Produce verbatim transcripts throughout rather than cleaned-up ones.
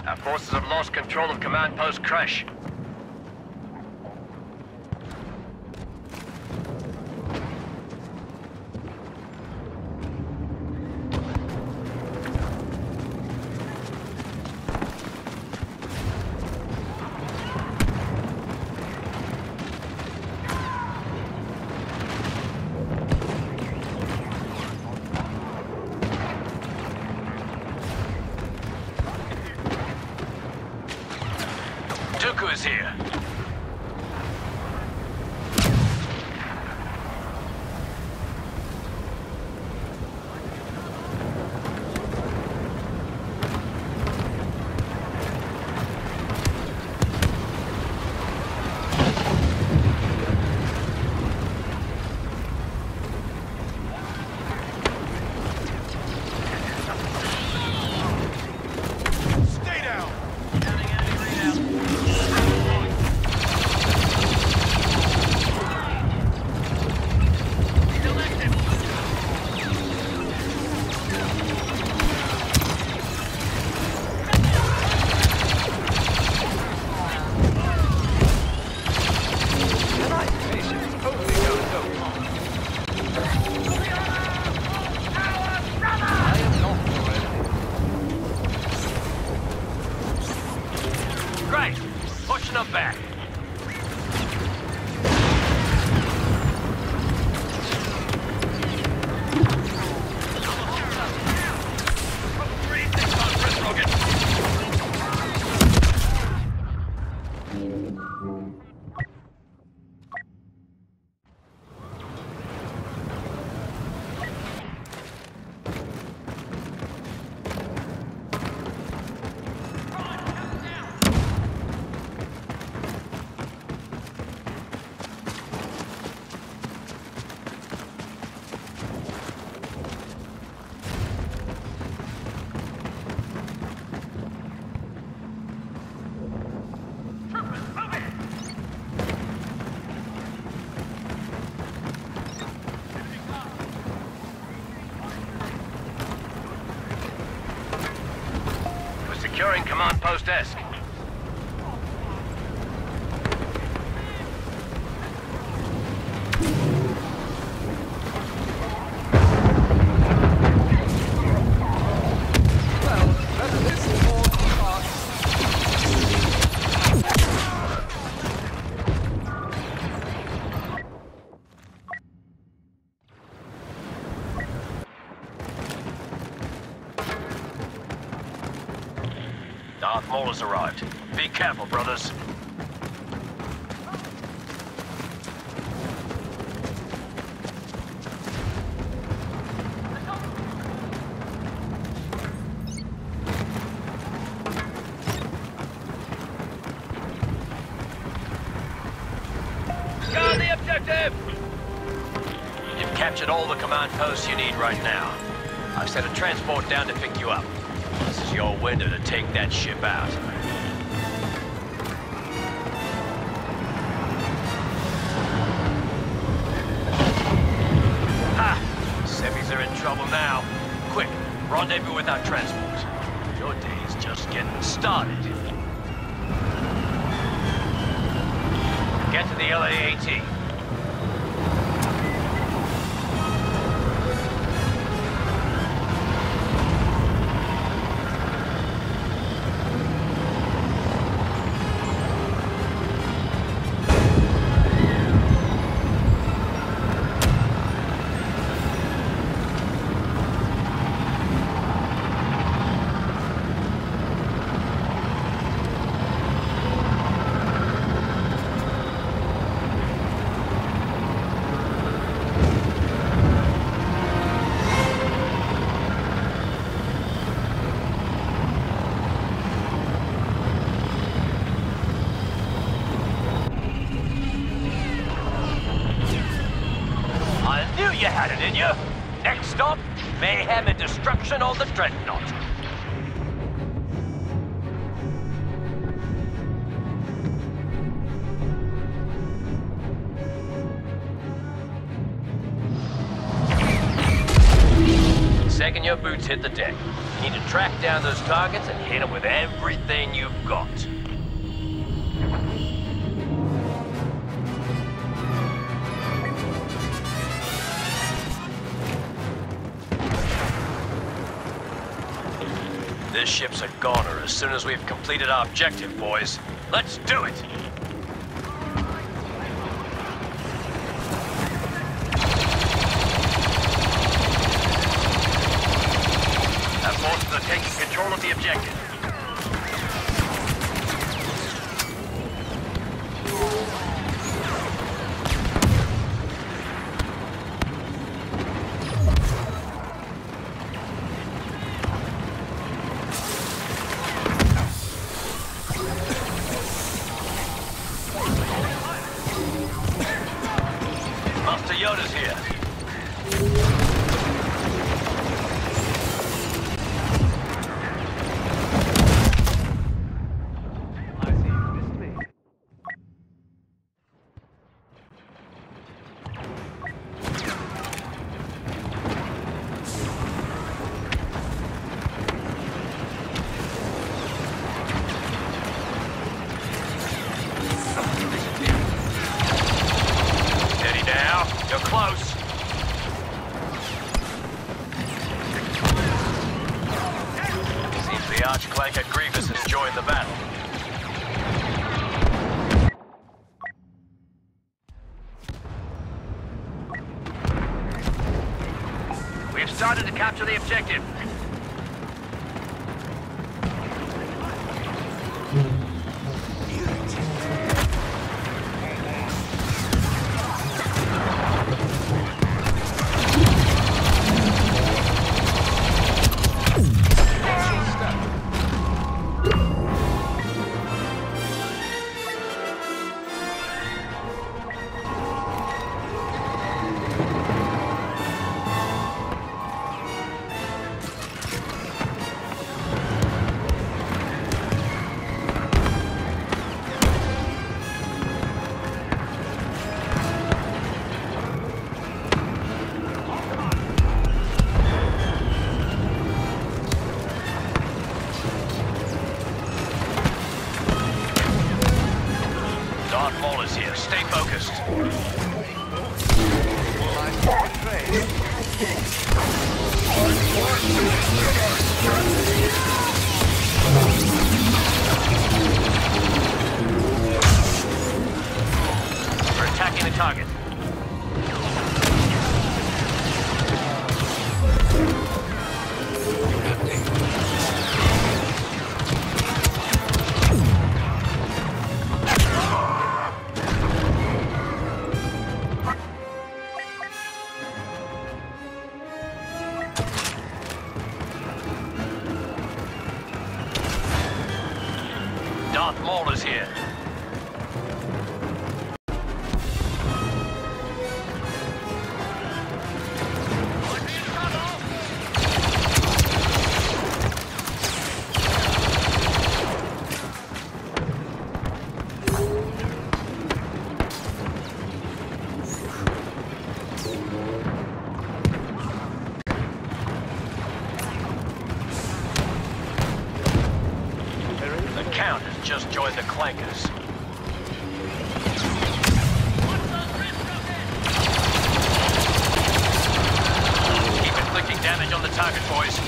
Our forces have lost control of Command Post Crash. Dooku is here. Great! Pushing them back. Securing Command Post Esk. Darth Maul has arrived. Be careful, brothers. Guard the objective! You've captured all the command posts you need right now. I've sent a transport down to pick you up. This is your window to take that ship out. Ha! Semis are in trouble now. Quick, rendezvous with our transport. Your day's just getting started. Get to the L A A T. You had it in you. Next stop, mayhem and destruction on the Dreadnought. second your boots hit the deck. You need to track down those targets and hit them with everything you've got. This ship's a goner as soon as we've completed our objective, boys. Let's do it! Our forces are taking control of the objective. Master Yoda's here. You're close. Seems the Archclanker Grievous has joined the battle. We've started to capture the objective. Darth Maul is here. Stay focused. We're attacking the target. Darth Maul is here. The Count has just joined the Clankers. Keep inflicting damage on the target, boys.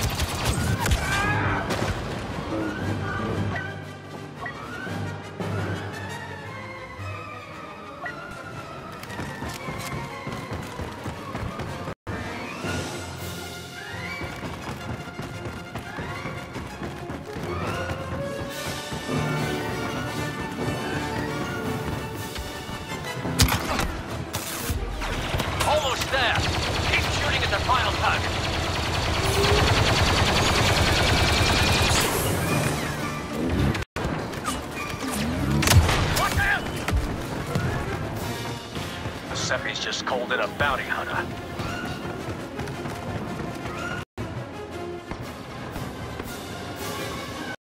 Almost there. Keep shooting at the final target. What the? The Seppi's just called in a bounty hunter.